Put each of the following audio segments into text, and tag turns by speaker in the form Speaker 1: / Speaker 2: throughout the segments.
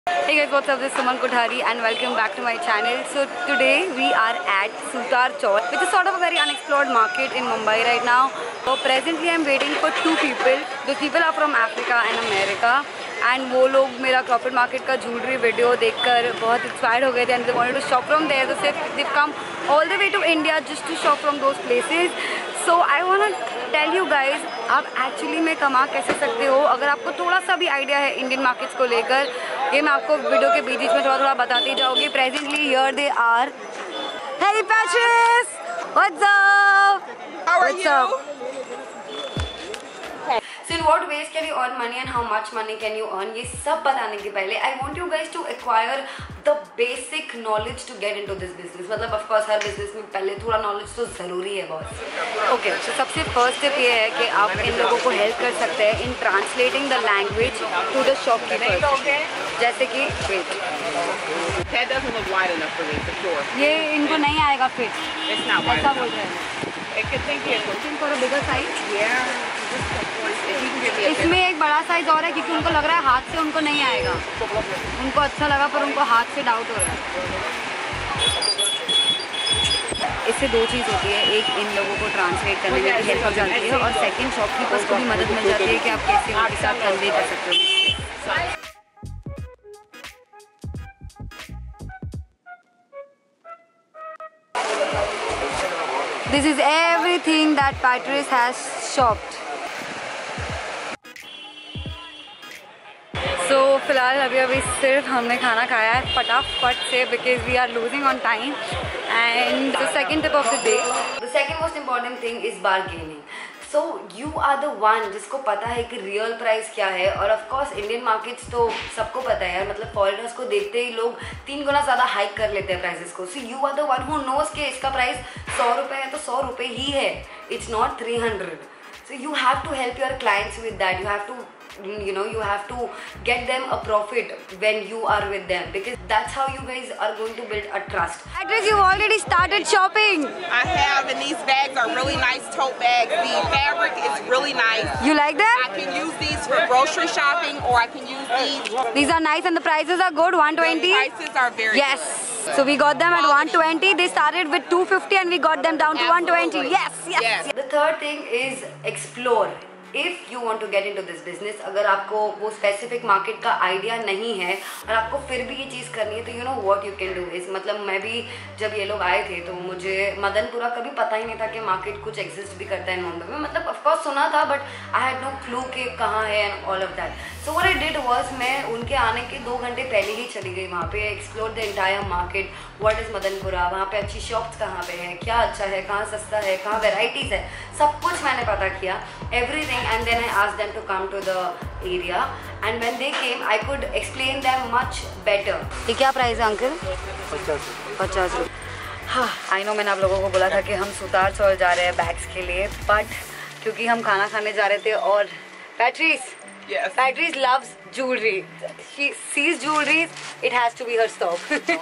Speaker 1: Hey guys, what's up? This is Suman Kothari and welcome back to my channel. So today we are at Socialise, which is sort of a very unexplored market in Mumbai right now. So presently I'm waiting for two people. Those people are from Africa and America. And वो लोग मेरा Crawford market का jewelry video देखकर बहुत inspired हो गए थे and they wanted to shop from there. So they've come all the way to India just to shop from those places. So I wanna tell you guys, आप actually में कमा कैसे सकते हो अगर आपको थोड़ा सा भी आइडिया है इंडियन मार्केट्स को लेकर. ये मैं आपको वीडियो के बीच में थोड़ा बताती जाऊँगी. Presently here they are. Hey Patrice, what's up?
Speaker 2: How are you?
Speaker 1: So in what ways can you earn money and how much money can you earn? ये सब बताने के पहले I want you guys to acquire the basic knowledge to get into this business. मतलब of course her business में पहले थोड़ा knowledge तो ज़रूरी है बहुत. Okay, so सबसे first step ये है कि आप इन लोगों को help कर सकते हैं in translating the language to the shopkeepers. जैसे कि wait.
Speaker 2: That doesn't look wide enough for me, for sure.
Speaker 1: ये इनको नहीं आएगा fit.
Speaker 2: It's not wide
Speaker 1: ऐसा
Speaker 2: enough.
Speaker 1: बोल रहे हैं.
Speaker 2: It could think it.
Speaker 1: Looking for a bigger size?
Speaker 2: Yeah. If you can give me a
Speaker 1: इसमें एक बड़ा साइज और है क्योंकि उनको लग रहा है हाथ से उनको नहीं आएगा. उनको अच्छा लगा पर उनको हाथ से डाउट हो रहा है. इससे दो चीज़ होती है, एक इन लोगों को ट्रांसलेट करने में हेल्प हो जाती है और सेकंड शॉपकीपर्स को भी मदद मिल जाती है कि आप कैसे उनके साथ कन्वे कर सकते हो. This is everything that Patrice has shopped. So फिलहाल अभी सिर्फ हमने खाना खाया है फटाफट से because we are losing on time. And the second tip of the day, the second most important thing is bargaining. So you are the one जिसको पता है कि रियल प्राइस क्या है और ऑफ कोर्स इंडियन मार्केट्स तो सबको पता है यार. मतलब फॉरेनर्स को देखते ही लोग 3 गुना ज़्यादा हाइक कर लेते हैं प्राइसेस को. So you are the one who knows कि इसका प्राइस 100 रुपये है तो 100 रुपये ही है. It's not 300. So you have to help your clients with that. You have to, you have to get them a profit when you are with them because that's how you guys are going to build a trust. Patrice, you've already started shopping.
Speaker 2: I have, and these bags are really nice tote bags. The fabric is really nice.
Speaker 1: You like them?
Speaker 2: I can use these for grocery shopping or I can use these.
Speaker 1: These are nice and the prices are good, 120.
Speaker 2: The prices are very
Speaker 1: yes.
Speaker 2: good.
Speaker 1: So we got them at 120. They started with 250 and we got them down to 120. Yes. The third thing is explore. If you want to get into this business, अगर आपको वो specific market का idea नहीं है और आपको फिर भी ये चीज़ करनी है तो you know what you can do is, मतलब मैं भी जब ये लोग आए थे तो मुझे मदनपुरा कभी पता ही नहीं था कि मार्केट कुछ exist भी करता है मुंबई में. मतलब of course सुना था but I had no clue कि कहाँ है and all of that. So what I did was मैं उनके आने के 2 घंटे पहले ही चली गई वहाँ पे. Explore the entire market. What is Madanpura, वहाँ पे अच्छी शॉप्स कहाँ पे है, क्या अच्छा है, कहाँ सस्ता है, कहाँ वेराइटीज़ है, सब कुछ मैंने पता किया. Everything. And then I asked them to come to the area and when they came I could explain them much better. ये क्या प्राइस है अंकल? 50 रुपये. हाँ, I know मैंने आप लोगों को बोला था कि हम सुतार चौल जा रहे हैं बैग्स के लिए बट क्योंकि हम खाना खाने जा रहे थे और Patrice loves jewelry. She sees jewelry, it has to be her stop.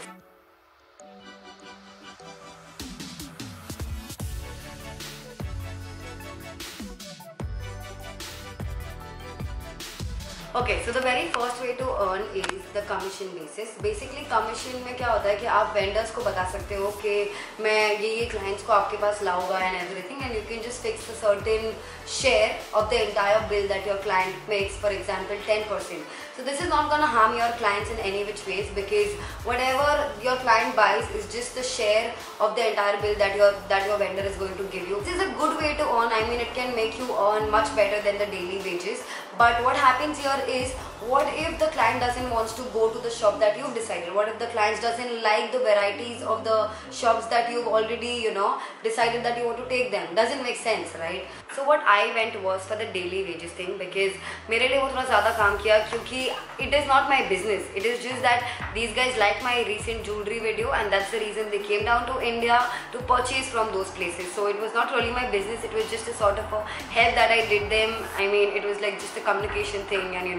Speaker 1: Okay, so the very first way to earn is the commission basis. Basically commission में क्या होता है कि आप vendors को बता सकते हो कि मैं ये clients को आपके पास लाऊंगा and everything and you can just fix a certain share of the entire bill that your client makes, for example 10%. So this is not gonna harm your clients in any which ways because whatever your client buys is just the share of the entire bill that your vendor is going to give you. This is a good way to earn. I mean it can make you earn much better than the daily wages. But what happens here is, what if the client doesn't want to go to the shop that you've decided? What if the client doesn't like the varieties of the shops that you've already, decided that you want to take them? Doesn't make sense, right? So what I went was for the daily wages thing because मेरे लिए वो थोड़ा ज़्यादा काम किया क्योंकि it is not my business. It is just that these guys like my recent jewelry video and that's the reason they came down to India to purchase from those places. So it was not really my business. It was just a sort of a help that I did them. I mean, it was like just a communication thing and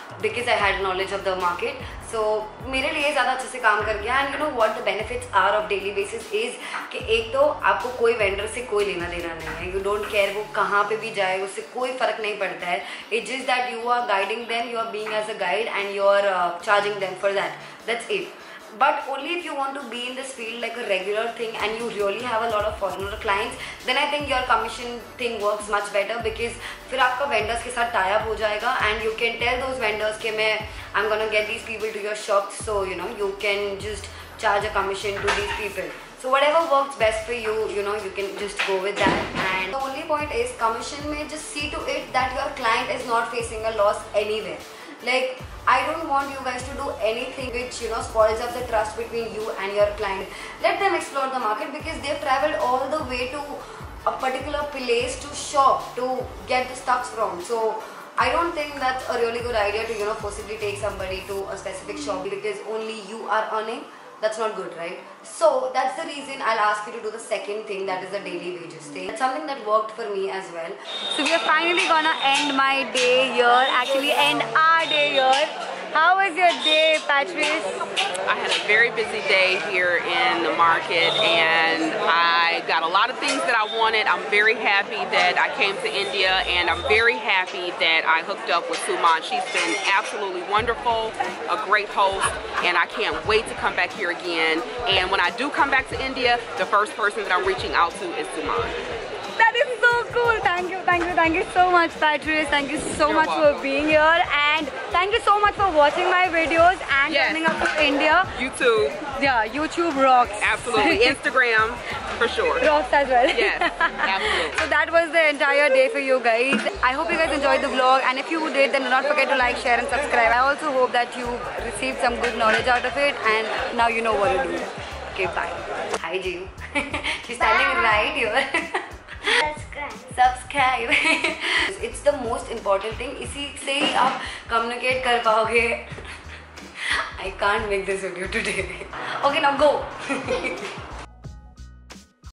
Speaker 1: because I had knowledge of the market. So मेरे लिए ज़्यादा अच्छे से काम कर गया. And you know what the benefits are of daily basis is कि एक तो आपको कोई vendor से कोई लेना देना नहीं है. You don't care वो कहाँ पे भी जाए, उससे कोई फ़र्क नहीं पड़ता है. It's just that you are guiding them, you are being as a guide, and you are charging them for that. That's it. But only if you want to be in this field like a regular thing and you really have a lot of foreigner clients, then I think your commission thing works much better, because फिर आपका vendors के साथ tie up हो जाएगा and you can tell those vendors कि I'm gonna get these people to your shop, so you know you can just charge a commission to these people. So whatever works best for you, you know, you can just go with that. And the only point is commission में just see to it that your client is not facing a loss anywhere. Like, I don't want you guys to do anything which, you know, spoils up the trust between you and your client. Let them explore the market, because they've traveled all the way to a particular place to shop to get the stuffs from. So I don't think that's a really good idea to, you know, forcibly take somebody to a specific shop because only you are earning. That's not good, right? So that's the reason I'll ask you to do the second thing, that is the daily wages thing. That's something that worked for me as well. So we are finally gonna end my day here, actually end our day here. How was your day, Patrice?
Speaker 2: I had a very busy day here in the market, and I got a lot of things that I wanted. I'm very happy that I came to India, and I'm very happy that I hooked up with Suman. She's been absolutely wonderful, a great host, and I can't wait to come back here again. And when I do come back to India, the first person that I'm reaching out to is Suman.
Speaker 1: That is so cool. Thank you so much, Patrice. Thank you so much for being here, and thank you so much for watching my videos and coming up to India.
Speaker 2: YouTube.
Speaker 1: Yeah, YouTube rocks.
Speaker 2: Absolutely. Instagram, for sure.
Speaker 1: Rocks as well.
Speaker 2: Yes, absolutely.
Speaker 1: So that was the entire day for you guys. I hope you guys enjoyed the vlog, and if you did, then do not forget to like, share and subscribe. I also hope that you received some good knowledge out of it, and now you know what to do. Okay, bye. Hi, Jiu. She's standing right here. Subscribe. It's the most important thing. इसी से ही आप communicate कर पाओगे. I can't make this video today. Okay, now go.